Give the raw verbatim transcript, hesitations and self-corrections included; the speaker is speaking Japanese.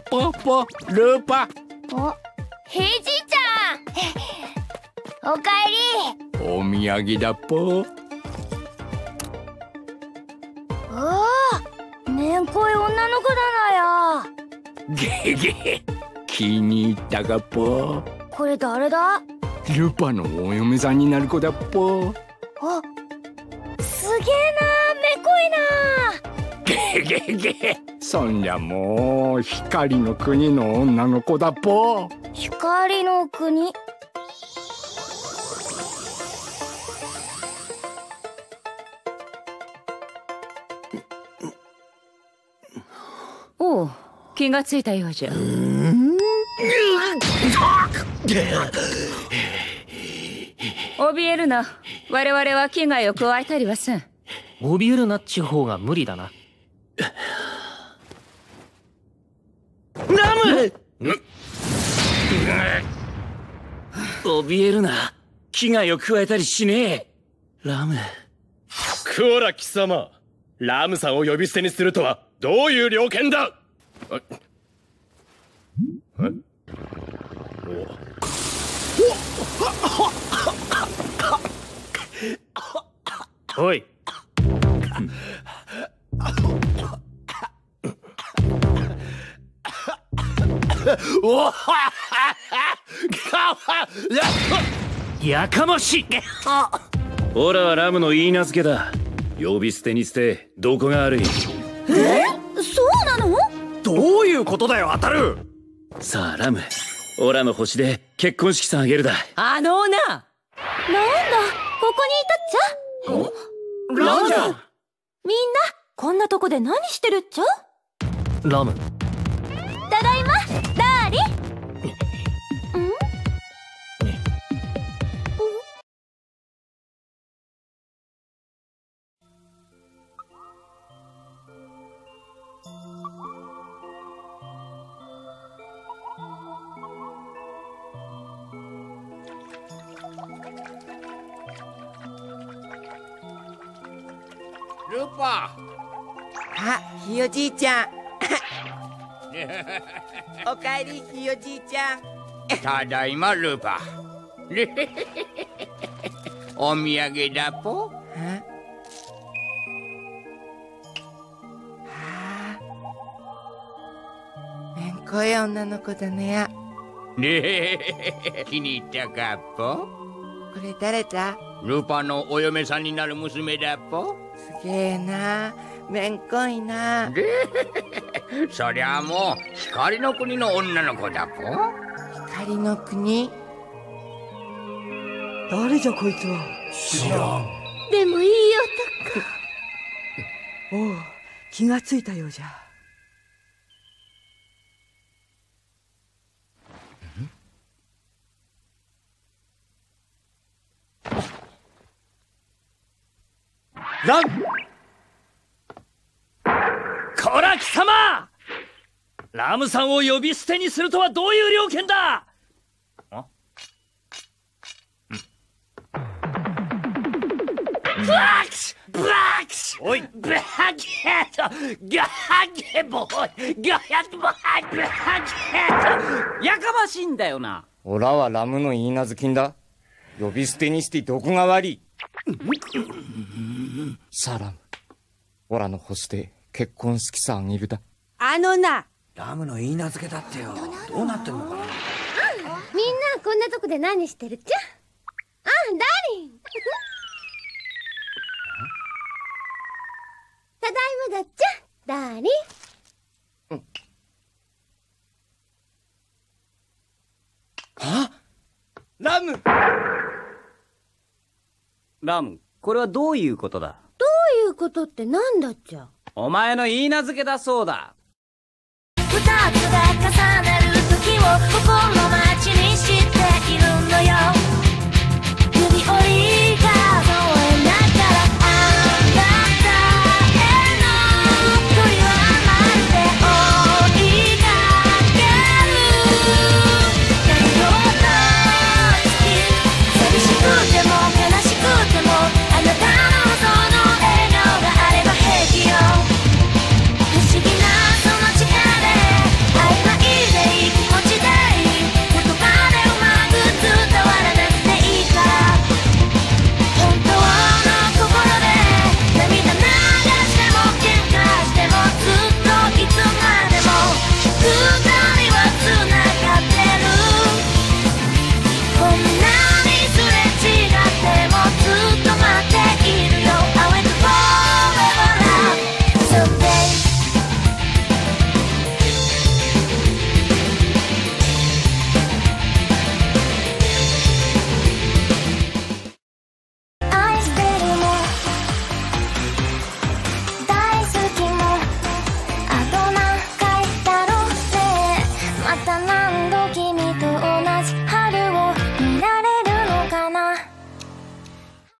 ポポルーパ。 お、ヘイじいちゃん。おかえり。 お土産だぽ。 おお、めんこい女の子だなよ。 ゲゲ、気に入ったかぽ。 これ誰だ？ ルパのお嫁さんになる子だぽ。 あ、すげえな、めこいな。 ゲゲゲ、そんじゃもう光の国の女の子だぽ。 光の国。 おう、気がついたようじゃ。怯えるな。我々は危害を加えたりはせん。 怯えるなっちゅう方が無理だな。ラム！怯えるな。危害を加えたりしねえ。ラム。 こら貴様、ラムさんを呼び捨てにするとはどういう了見だ。 おい。やかましい。 オラはラムの言い名付けだ。呼び捨てにしてどこが悪い。 え、そうなの？ どういうことだよ、当たる。さあラム、オラの星で結婚式さんあげるだ。 あのな。 なんだ、ここにいたっちゃ。 ラムじゃん。 みんなこんなとこで何してるっちゃ？ ラム。 ただいま、ダーリン。ん？ ルパ。 あ、ひいおじいちゃん。おかえり、ひいおじいちゃん。 ただいまルパ。お土産だぽ。 ああ、めんこい女の子だね。 ねえ、気に入ったかぽ。 これ誰だ？ ルパのお嫁さんになる娘だぽ。 すげえな、めんこいな。 で、そりゃもう光の国の女の子だぽ。 光の国？ 誰じゃこいつは。 知らん。 でもいいおう、気がついたようじゃ。 ラム！こら貴様！ラムさんを呼び捨てにするとはどういう了見だ！ブラックス！ブラックス！おい！ブラッケット！ガハゲボーイ！ガハゲボーイ！ブラッケット！ やかましいんだよな。 オラはラムの言い名付けんだ。呼び捨てにしてどこが悪い。さあラム、オラの星で結婚式さあげるだ。 あのな。 ラムの言い名付けだってよ。どうなってんのかな。 みんなこんなとこで何してるっちゃ？あ、ダーリン。ただいまだっちゃ、ダーリン。 うんは？ラム！ ラム、これはどういうことだ？ どういうことってなんだっちゃ？ お前の言い名付けだそうだ。 二つが重なる時を心待ちにしているのよ。